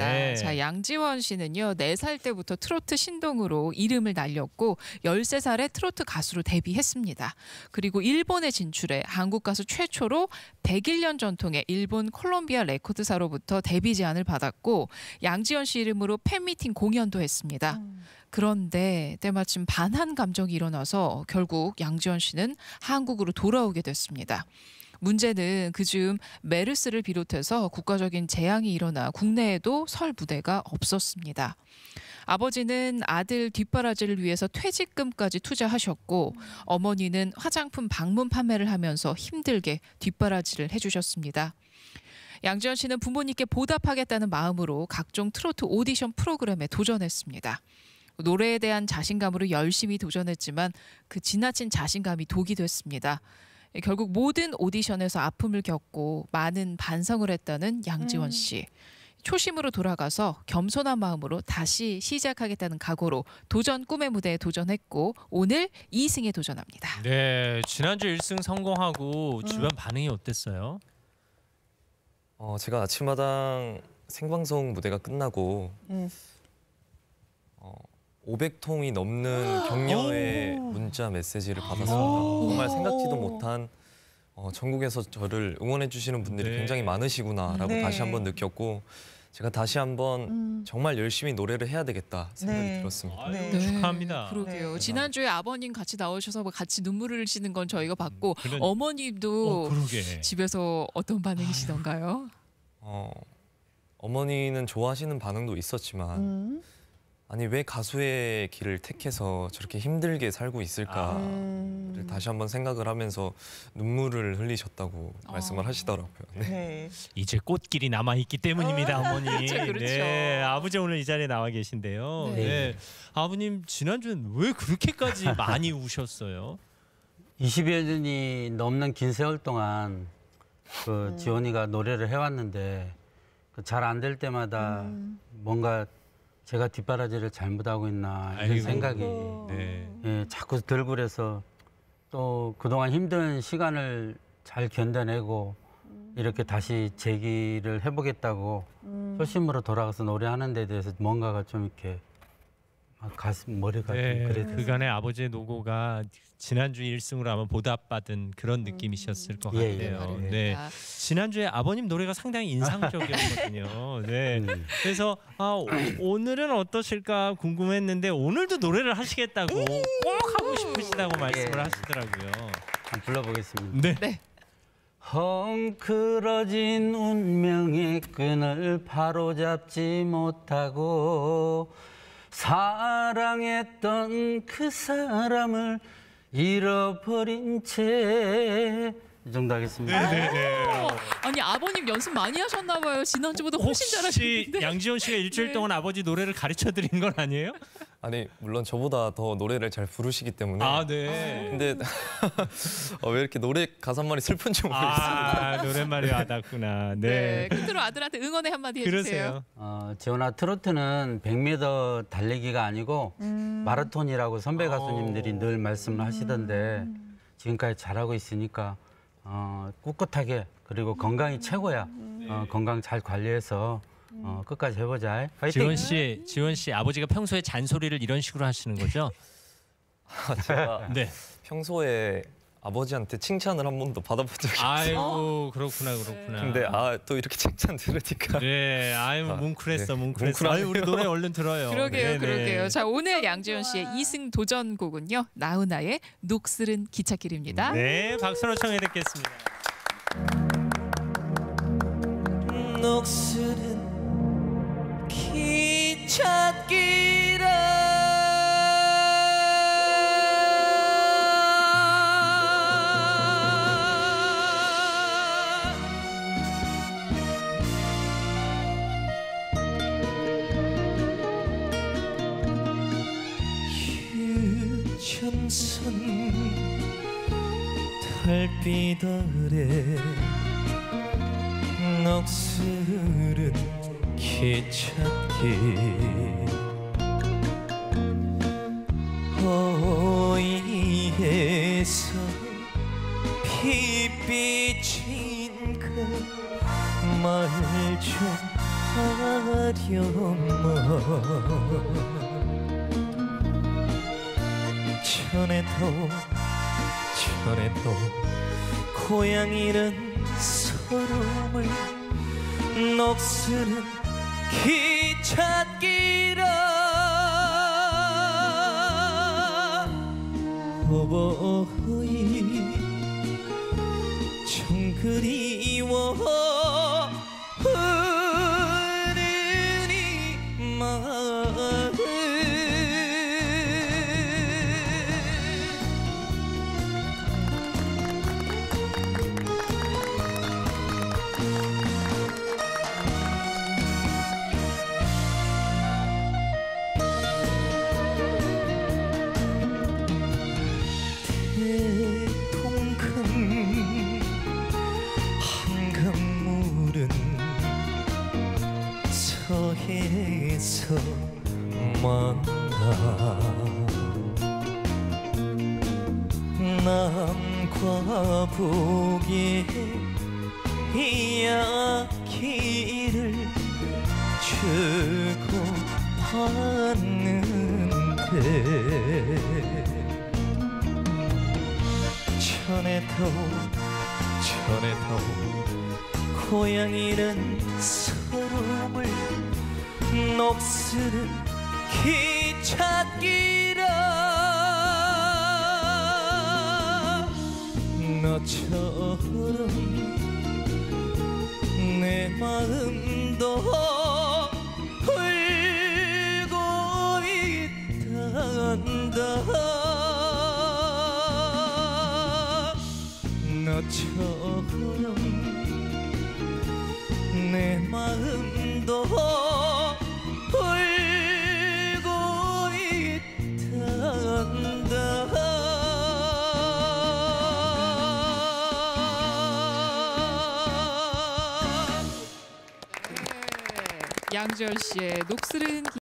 그렇습니다. 네. 자, 양지원 씨는요. 4살 때부터 트로트 신동으로 이름을 날렸고 13살에 트로트 가수로 데뷔했습니다. 그리고 일본에 진출해 한국 가수 최초로 101년 전통의 일본 콜롬비아 레코드사로부터 데뷔 제안을 받았고 양지원 씨 이름으로 팬미팅 공연도 했습니다. 그런데 때마침 반한 감정이 일어나서 결국 양지원 씨는 한국으로 돌아오게 됐습니다. 문제는 그즈음 메르스를 비롯해서 국가적인 재앙이 일어나 국내에도 설 무대가 없었습니다. 아버지는 아들 뒷바라지를 위해서 퇴직금까지 투자하셨고 어머니는 화장품 방문 판매를 하면서 힘들게 뒷바라지를 해주셨습니다. 양지원 씨는 부모님께 보답하겠다는 마음으로 각종 트로트 오디션 프로그램에 도전했습니다. 노래에 대한 자신감으로 열심히 도전했지만 그 지나친 자신감이 독이 됐습니다. 결국 모든 오디션에서 아픔을 겪고 많은 반성을 했다는 양지원 씨. 초심으로 돌아가서 겸손한 마음으로 다시 시작하겠다는 각오로 도전 꿈의 무대에 도전했고 오늘 2승에 도전합니다. 네, 지난주 1승 성공하고 주변 반응이 어땠어요? 제가 아침마당 생방송 무대가 끝나고 500통이 넘는 격려의 문자 메시지를 받았습니다. 정말 생각지도 못한 전국에서 저를 응원해 주시는 분들이 네. 굉장히 많으시구나라고 네. 다시 한번 느꼈고 제가 다시 한번 정말 열심히 노래를 해야 되겠다 생각이 네. 들었습니다. 아유, 네. 축하합니다. 그러게요. 네. 지난주에 아버님 같이 나오셔서 같이 눈물을 흘리시는 건 저희가 봤고 어머님도 그러게. 집에서 어떤 반응이시던가요? 어머니는 좋아하시는 반응도 있었지만 아니 왜 가수의 길을 택해서 저렇게 힘들게 살고 있을까를 다시 한번 생각을 하면서 눈물을 흘리셨다고 말씀을 하시더라고요. 네. 네. 이제 꽃길이 남아 있기 때문입니다, 어머니. 그렇죠, 그렇죠. 네, 아버지 오늘 이 자리에 나와 계신데요. 네. 네. 아버님 지난주엔 왜 그렇게까지 많이 우셨어요? 20여 년이 넘는 긴 세월 동안 그 지원이가 노래를 해왔는데 잘 안 될 때마다 뭔가 제가 뒷바라지를 잘못하고 있나 이런 아이고. 생각이 네. 예, 자꾸 들고 그래서 또 그동안 힘든 시간을 잘 견뎌내고 이렇게 다시 재기를 해보겠다고 초심으로 돌아가서 노래하는 데 대해서 뭔가가 좀 이렇게 가슴 머리가 네, 좀 그래. 그간의 아버지의 노고가 지난주 1승으로 아마 보답받은 그런 느낌이셨을 것 예, 같아요. 예, 예. 네. 지난주에 아버님 노래가 상당히 인상적이었거든요. 네. 그래서 오늘은 어떠실까 궁금했는데 오늘도 노래를 하시겠다고 꼭 하고 싶으시다고 말씀을 하시더라고요. 한번 불러보겠습니다. 네. 헝클어진 운명의 끈을 바로잡지 못하고 사랑했던 그 사람을 잃어버린 채 이 정도 하겠습니다. 아니 아버님 연습 많이 하셨나 봐요. 지난주보다 훨씬 혹시 잘하시는데. 양지원 씨가 일주일 동안 아버지 노래를 가르쳐 드린 건 아니에요? 아니 물론 저보다 더 노래를 잘 부르시기 때문에 네. 근데 왜 이렇게 노래 가사말이 슬픈지 모르겠어요. 노랫말이 와닿구나. 네. 네. 끝으로 아들한테 응원의 한마디 해주세요. 그러세요. 지원아, 트로트는 100m 달리기가 아니고 마라톤이라고 선배 가수님들이 늘 말씀을 하시던데 지금까지 잘하고 있으니까 꿋꿋하게 그리고 건강이 최고야. 건강 잘 관리해서 끝까지 해보자. 화이팅! 지원 씨 아버지가 평소에 잔소리를 이런 식으로 하시는 거죠? 제가 네. 평소에 아버지한테 칭찬을 한 번도 받아본 적이 없어요. 아이고 그렇구나. 근데 또 이렇게 칭찬 들으니까 네, 뭉클했어, 네. 뭉클했어. 아유, 우리 노래 얼른 들어요. 그러게요, 네네. 그러게요. 자, 오늘 양지원 씨의 2승 도전곡은요. 나훈아의 녹슬은 기찻길입니다. 네, 박수로 청해 듣겠습니다. 녹슬은 기찻길아 휴전선 달빛 아래 녹슬은 기찻길 어이에서 피 비친 그 말 좀 전에도 고향이란 서름을 녹슬은 기찻길아 어버이 좀 그리워 흐르는 이 마음 대동강 한강물은 서해에서 만나 남과 북의 이야기를 주고받는데 전에도 고향이란 서름을 녹슬은 기찻길아 너처럼 내 마음도 울고 있단다 너처럼 내 마음도 울고 있단다 양지열 씨의 녹슬은